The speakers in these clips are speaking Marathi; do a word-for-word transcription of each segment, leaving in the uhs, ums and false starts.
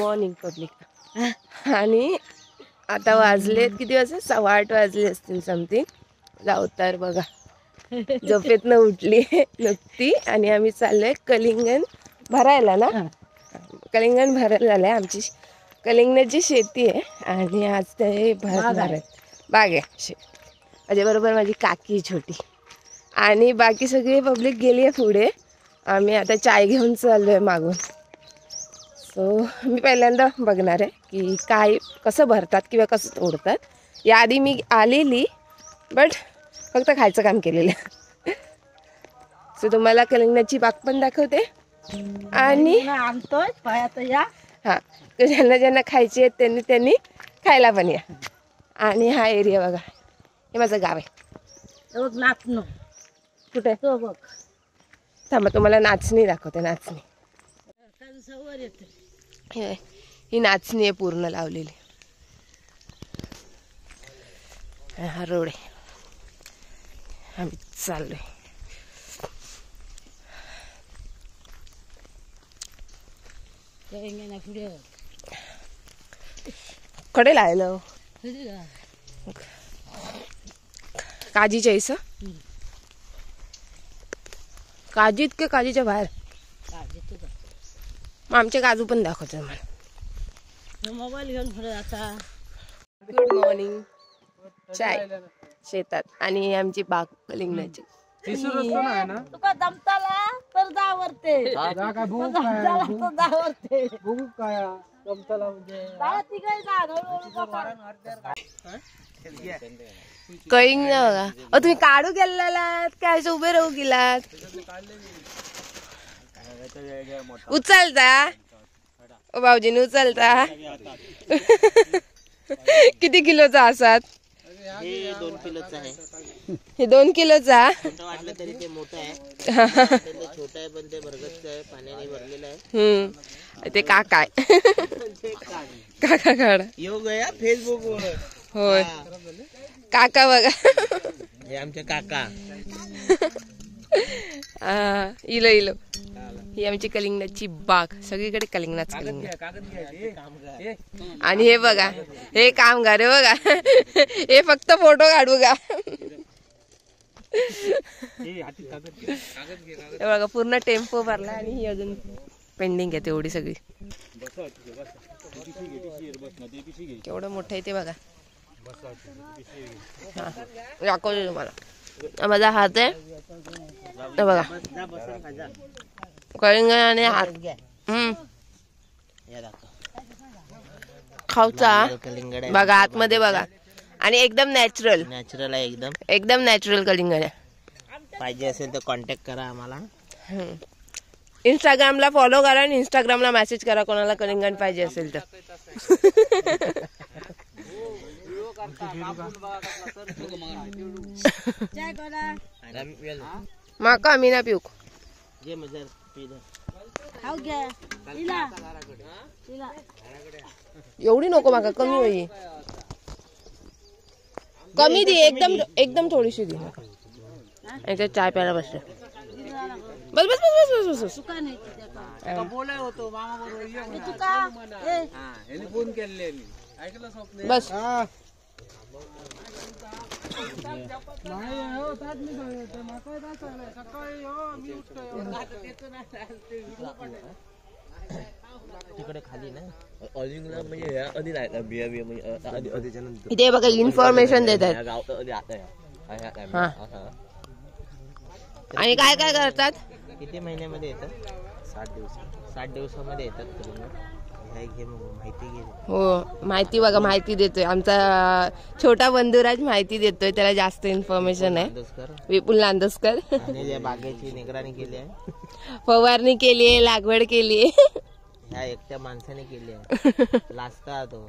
Morning public. आणि आता वाजलेत किती वाजले, सव्वा आठ वाजले असतील समथिंग. लावतार बघा झोपेतनं उठली नुकती आणि आम्ही चाललोय कलिंगण भरायला ना. कलिंगण भरायला झालंय. आमची कलिंगणाची शेती आहे आणि आज ते भरणार आहे. बाग आहे शे माझ्याबरोबर माझी काकी छोटी आणि बाकी सगळी पब्लिक गेली आहे पुढे. आम्ही आता चाय घेऊन चाललो आहे मागून. सो मी पहिल्यांदा बघणार आहे की काय कसं भरतात किंवा कसं तोडतात. याआधी मी आलेली बट फक्त खायचं काम केलेलं. सो तुम्हाला कलिंगणाची बाग पण दाखवते आणि आणतोय या हां ज्यांना ज्यांना खायची आहेत त्यांनी त्यांनी खायला पण या. आणि हा एरिया बघा, हे माझं गाव आहे. नाचणं कुठे तो बघ, थांबा तुम्हाला नाचणी दाखवते. नाचणी हे ही नाचणी आहे पूर्ण लावलेली. हा रोड आहे. आम्ही चाललोय. कडे लायलं काजीच्या इस काजीत के काजीच्या बाहेर. मग आमचे काजू पण दाखवतो मला. मोबाईल घेऊन पुढे आता. Good morning. चाय शेतात आणि आमची बाग कलिंगणाची. तुका दमताला तर दावरते दावरते कळींग ना बघा. अ तुम्ही काढू गेलात काय असं उभे राहू गेलात. उचलता ओ भाऊजीने उचलता. किती किलोचा असात. हे दोन किलोचा आहे. हे दोन किलोचा वाटलं तरी ते मोठं आहे. छोटं आहे पण ते भरगच्च आहे, पाण्याने भरलेलं आहे. हम्म ते काका आहे. काका काढ योग आहे फेसबुक वर. होय काका बघा. हे आमचे काका. हा इलो इलो. ही आमची कलिंगणाची बाग. सगळीकडे कलिंगणाच कलिंगण. आणि हे बघा हे कामगार आहे बघा. हे फक्त फोटो काढू का. हे बघा पूर्ण टेम्पो भरला आणि ही अजून पेंडिंग आहे तेवढी सगळी. केवढं मोठं आहे ते बघा. हा दाखवतो तुम्हाला. माझा हात आहे बघा कलिंगण आणि हात. हम्म खाऊचा बघा आतमध्ये बघा. आणि एकदम नॅचरल नॅचरल आहे एकदम. एकदम नॅचरल कलिंगण आहे. पाहिजे असेल तर कॉन्टॅक्ट करा आम्हाला. इंस्टाग्रामला फॉलो करा आणि इंस्टाग्रामला मेसेज करा कोणाला कलिंगण पाहिजे असेल तर. माका मी ना पिऊ. एवढी नको माका कमी होई. कमी दे एकदम एकदम थोडीशी दे. याच्यात चाय प्यायला बसते. बस बस बस बस बस बस बस. तिकडे खाली ना ऑलिंगला म्हणजे आधी राहतात बिया बिया म्हणजे आधीच्या नंतर इथे बघा इन्फॉर्मेशन देत आहेत. हा आणि काय काय करतात. किती महिन्यामध्ये येतात. सात दिवस सात दिवसामध्ये येतात. घे माहिती घे. हो माहिती बघा माहिती देतोय आमचा छोटा बंधुराज. माहिती देतोय त्याला जास्त इन्फॉर्मेशन आहे. विपुल नांदस्कर. बागेची निगराणी केली आहे. फवारणी केली आहे, लागवड केली आहे. ह्या एकट्या माणसाने केली आहे. लाजता तो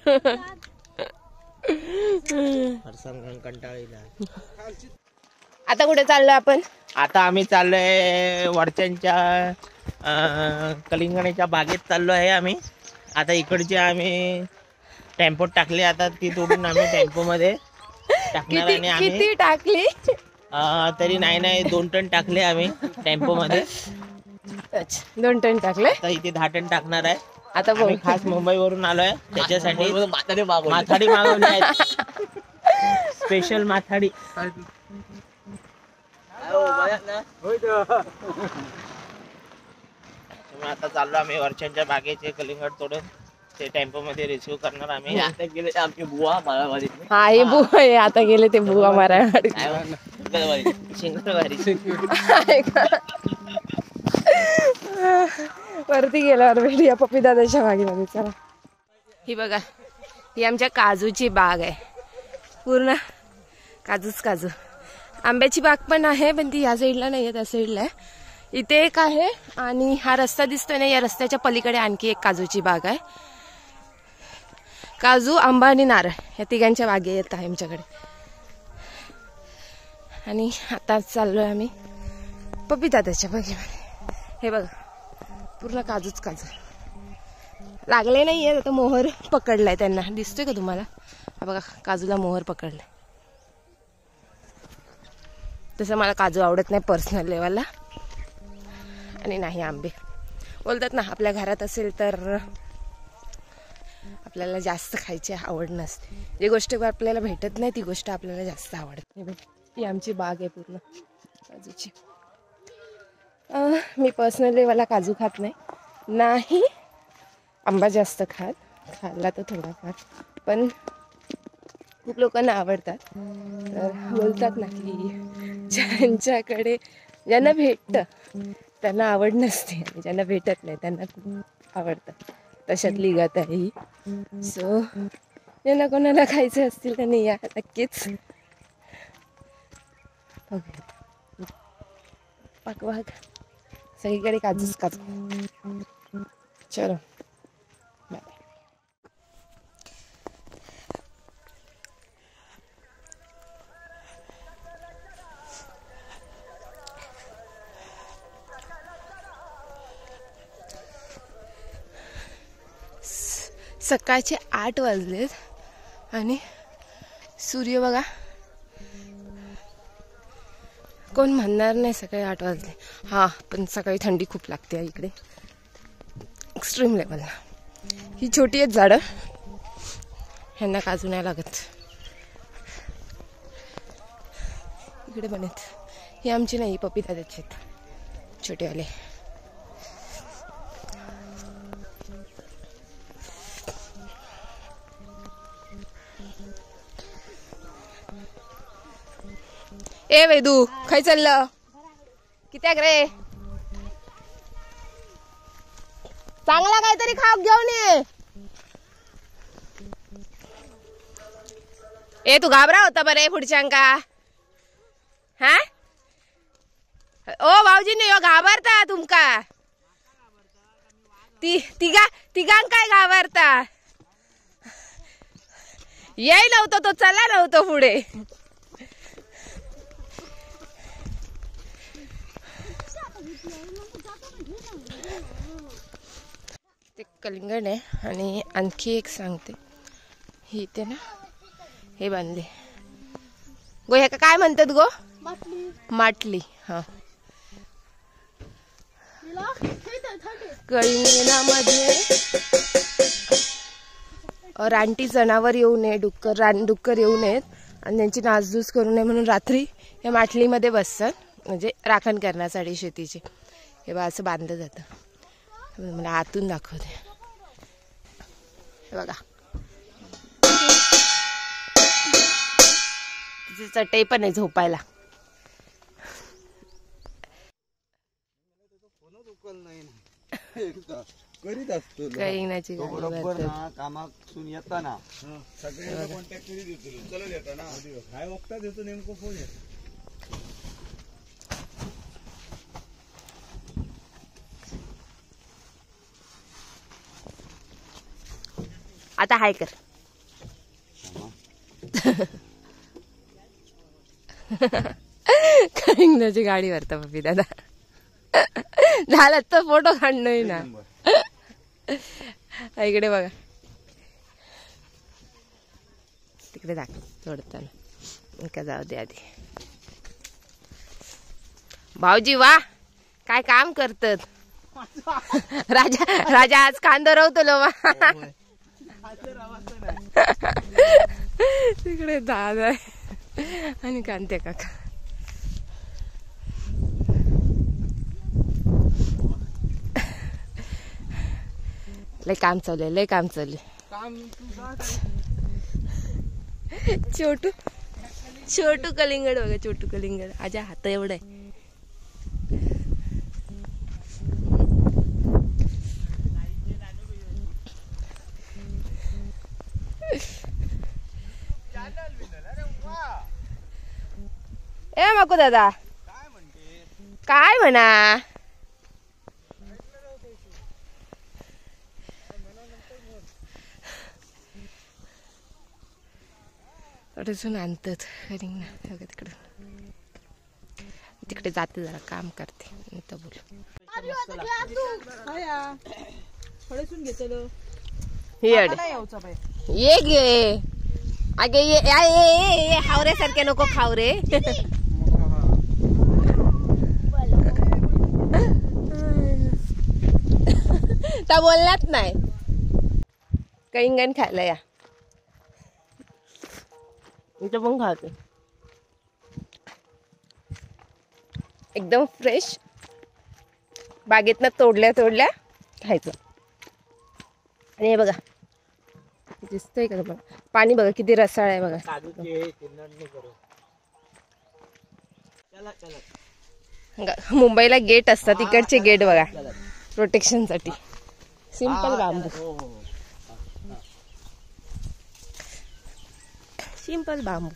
कंटाळीला. आता कुठे चाललो आपण. आता आम्ही चाललोय वडच्यांच्या कलिंगणाच्या बागेत चाललो आहे आम्ही. आता इकडचे आम्ही टेम्पोत टाकले. आता ती तोडून आम्ही टेम्पो मध्ये टाकणार. आणि आम्ही किती टाकली तरी नाही नाही दोन टन टाकले आम्ही टेम्पो मध्ये. अच्छा दोन टन टाकले. आता इथे दहा टन टाकणार आहे. आता आम्ही बघ खास मुंबईवरून आलोय त्याच्यासाठी. माथाडी मागवली आहेत, स्पेशल माथाडी. आता चाललो आम्ही वर्षांच्या बागेचे कलिंगड तोडून ते टेम्पो मध्ये रिसिव्ह करणार आम्ही. आता गेले आमचे बुवा मारावाडी. हा हे बुवा आहे, आता गेले ते बुवा मारावाडी. वरती गेल्यावर भेटूया पप्पी दादाच्या बागेमध्ये. चला ही बघा, ही आमच्या काजूची बाग आहे. पूर्ण काजूच काजू. आंब्याची बाग पण आहे, पण ती या साईडला नाही आहे, त्या साईडला आहे. इथे एक आहे आणि हा रस्ता दिसतोय ना, या रस्त्याच्या पलीकडे आणखी एक काजूची बाग आहे. काजू, आंबा आणि नारळ या तिघांच्या बागे येत आहे आमच्याकडे. आणि आता चाललोय आम्ही पप्पी दादाच्या बागेमध्ये. हे बघा पूर्ण काजूच काजू लागले नाहीये. आता मोहर पकडलाय त्यांना, दिसतोय का तुम्हाला? हा बघा काजूला मोहर पकडलाय. तसं मला काजू आवडत नाही पर्सनल लेवलला, आणि नाही आंबे. बोलतात ना आपल्या घरात असेल तर आपल्याला जास्त खायची आवड नसते. जी गोष्ट आपल्याला भेटत नाही ती गोष्ट आपल्याला जास्त आवडते. ही आमची बाग आहे पूर्ण काजूची. मी पर्सनल लेवलला काजू खात नाही, नाही आंबा जास्त खात, खाल्ला तर थोडाफार, पण खूप लोकांना आवडतात. तर बोलतात ना की ज्यांच्याकडे ज्यांना भेटतं त्यांना आवड नसते, आणि ज्यांना भेटत नाही त्यांना खूप आवडतं. तशातली गत आहे ही. सो ज्यांना कोणाला खायचे असतील त्यांनी या नक्कीच. पाकवाग सगळीकडे काजूच काजू. चलो बाय. सकाळचे आठ वाजलेत आणि सूर्य बघा. कोण म्हणणार नाही सकाळी आठ वाजले. हा पण सकाळी थंडी खूप लागते इकडे एक्स्ट्रीम लेवलला. ही छोटी आहेत झाडं, ह्यांना काजू नाही लागत. इकडे पण आहेत. ही आमची नाही, पप्पी दादाची आहेत छोटेवाले. ए वैदू खाय चाललं कित्याक रे? चांगला काहीतरी खाऊ घेऊन ये. ए तू घाबरा होता बरे पुढच्यांका? हा ओ भाऊजी हो घाबरता तुमका? ती तिघा तिघां काय घाबरता? याय नव्हतं तो, चला नव्हतं पुढे. ते कलिंगड आहे. आणि आणखी एक सांगते, ही इथे ना हे बांधले गो, ह्या काय म्हणतात गो? माटली. हा कलिंगडामध्ये रानटी जनावर येऊ नये, डुक्कर रान डुक्कर येऊ नयेत आणि त्यांची नासधूस करू नये म्हणून रात्री या माटलीमध्ये बसतात, म्हणजे राखण करण्यासाठी शेतीचे. हे बघा असं बांधलं जातं. मला आतून दाखवते. हे बघा तिची चटई पण आहे झोपायला. करीत असतो कळीनाची कामातून येताना सगळ्यांना कॉन्टॅक्ट करीत येतो, चलत येताना काय वक्तात येतो नेमकं फोन येतो. आता हाय कर. कलिंगडाची गाडी वरता पप्पी दादा. झालं तर फोटो काढणं ना. इकडे बघा, तिकडे दाखव सोडताना. का जाऊ दे आधी. भाऊजी वा काय काम करतात. राजा राजा आज कांदा रवतलो वा तिकडे दादा आहे आणि कांते काका. लय काम चाललंय लय काम चाललंय. छोटू छोटू कलिंगड बघा छोटू कलिंगड आजा हात एवढं आहे. ए मकू दादा काय म्हणा अजून आणतात करिंग ना तिकडे तिकडे जाते जरा काम करते नंतर बोलू. ये गे अगे ये ये हावऱ्यासारखे नको खाव रे. त्या बोलण्यात नाही कैंगण खायला या इथं पण खाते एकदम फ्रेश बागेतनं तोडल्या तोडल्या खायचं. आणि हे बघा दिसतंय का बघा पाणी बघा किती रसाळ आहे बघा. मुंबईला गेट असतात इकडचे गेट बघा प्रोटेक्शन साठी सिंपल बांबू सिंपल बांबू.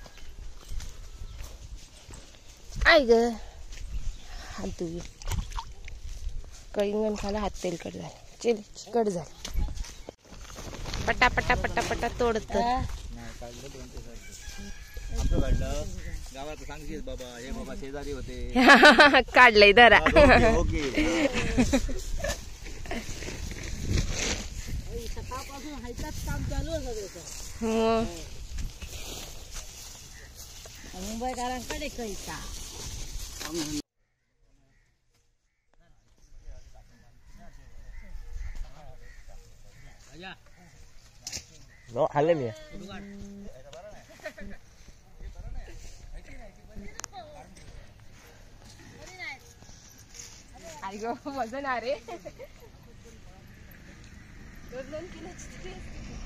आय ग हात धुवी कळिंगण खायला हात तेलकट झाले चिल चिकट झाले. पटा पटा पटा पटा तोडत काढलंय धरा. मुंबईकरांकडे कैसा नो खाल्ले मी आई गो वजन अरे दोन किलोची.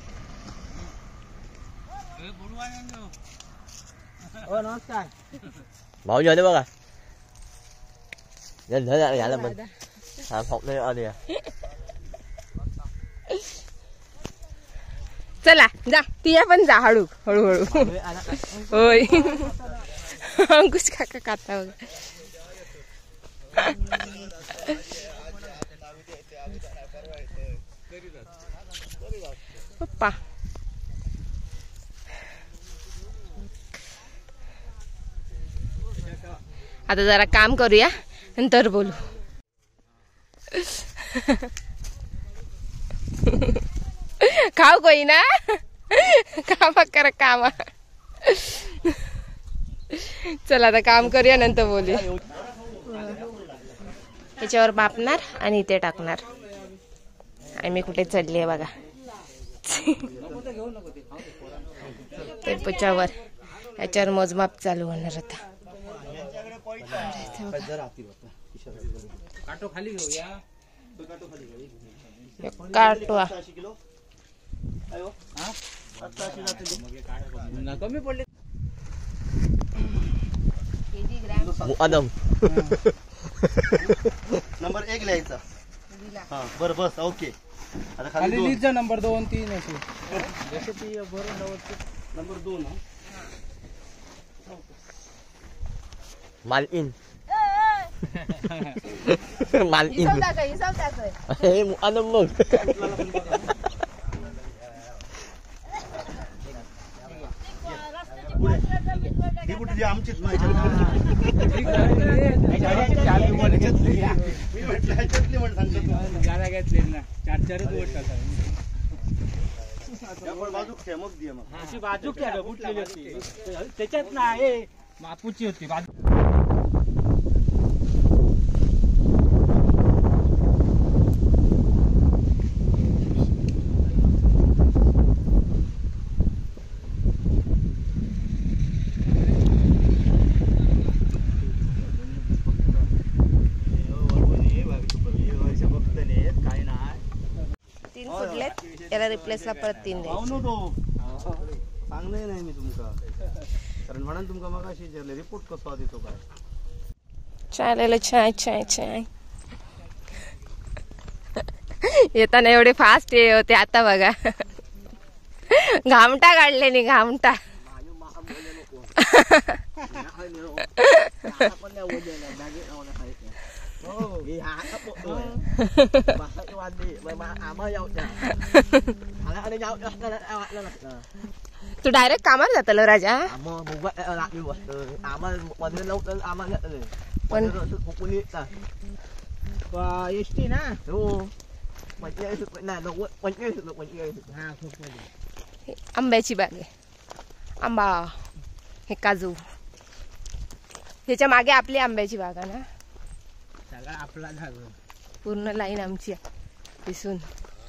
हो नमस्कार भाऊजी आले बघा झालं पण हा फक्त आले. चला जा तिया पण जा हळू हळूहळू. होय अंकुश काका काता बघा. पप्पा आता जरा काम करूया नंतर बोलू. खाऊ कोई ना कामा करा कामा. चला आता काम करूया नंतर बोलूया. याच्यावर मापणार आणि इथे टाकणार. आणि मी कुठे चढली आहे बघा टेम्पोच्यावर. याच्यावर मोजमाप चालू होणार आता. काटवा कमी पडले मुआदम नंबर एक लिहायचा. हा बरं बस ओके. आता खाली खाली लिहिजा नंबर दोन तीन असे जसे ती बरोबर नंबर दोन. माल इन माल इन हे मुआदम बघ. ही कुठली आमचीच नाही. मी म्हटलं ह्याच्यातली म्हण सांगतो गाड्या घेतले ना चार चारच वोट बाजू मग दे मग अशी बाजू बुटलेली होती त्याच्यात नाही मापूची होती बाजू. तीन फुटलेत, याला रिप्लेसला परत तीन द्यायचे. पाहू नको सांगले नाही मी तुमका, कारण म्हणून तुमका मग अशी विचारले रिपोर्ट कसो देतो काय. चालेल, चाय चाय चाय. येताना एवढे फास्ट ये होते, आता बघा घामटा काढले नाही, घामटा. तू डायरेक्ट कामाला जातलो राजा. पण एसटी ना आंब्याची बाग आहे, आंबा हे काजू, ह्याच्या मागे आपली आंब्याची बाग आहे ना. सगळा आपला झालं, पूर्ण लाईन आमची दिसून.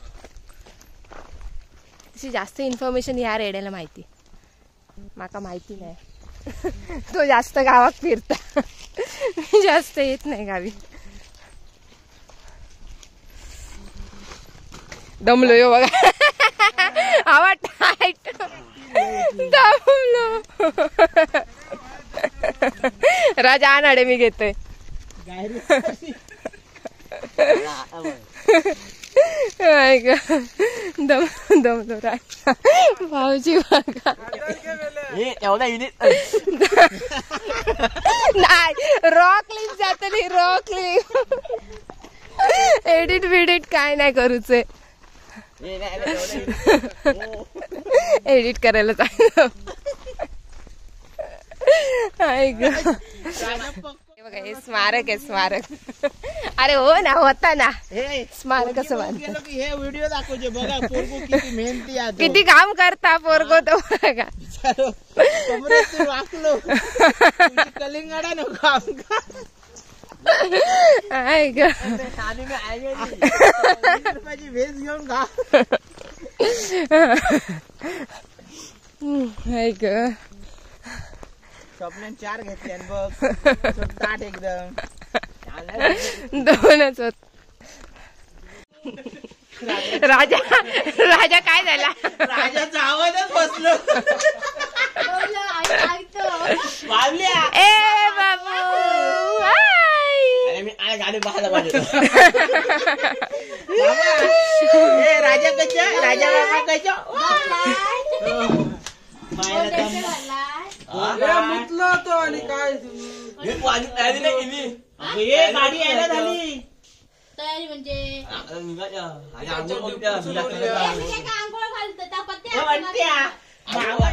तशी जास्त इन्फॉर्मेशन ह्या रेड्याला माहिती, माका माहिती नाही. तो जास्त गावात फिरता, मी जास्त येत नाही गावी. दमलो यो बघा, आवाज टाईट, दमलो. राजा आणाडे मी घेतोय. दम दमलो राजा. भाऊजी बघा नाही, रॉक क्लिप जातली, रॉक क्लिप. एडिट बिडिट काय नाही करूचे, एडिट करायला चांगलं. बघा हे स्मारक आहे, स्मारक. अरे हो ना, होता ना स्मारक. कसं बांधतो हे व्हिडिओ दाखवचे बघा, पोरगो किती मेहनती आहे, किती काम करता पोरगो तो बघा. वाकलो कलिंगडा नको आमका. आहे ग, रुपयाची भेस घेऊन खा. आहे ग. स्वप्न चार घेतले बघ, ताट एकदम दोनच होत. राजा राजा काय झाला, राजाचा आवाजच बसलो. ए बाबू मी आज गाडी पाहायला पाहिजे. राजा कशा, राजा बाबा कशा. मुतलो तो आणि काय हे गाडी यायला झाली. तयारी म्हणजे म्हणत्या